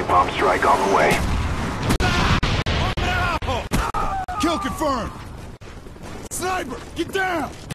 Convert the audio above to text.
Bomb strike on the way. Kill confirmed! Sniper, get down!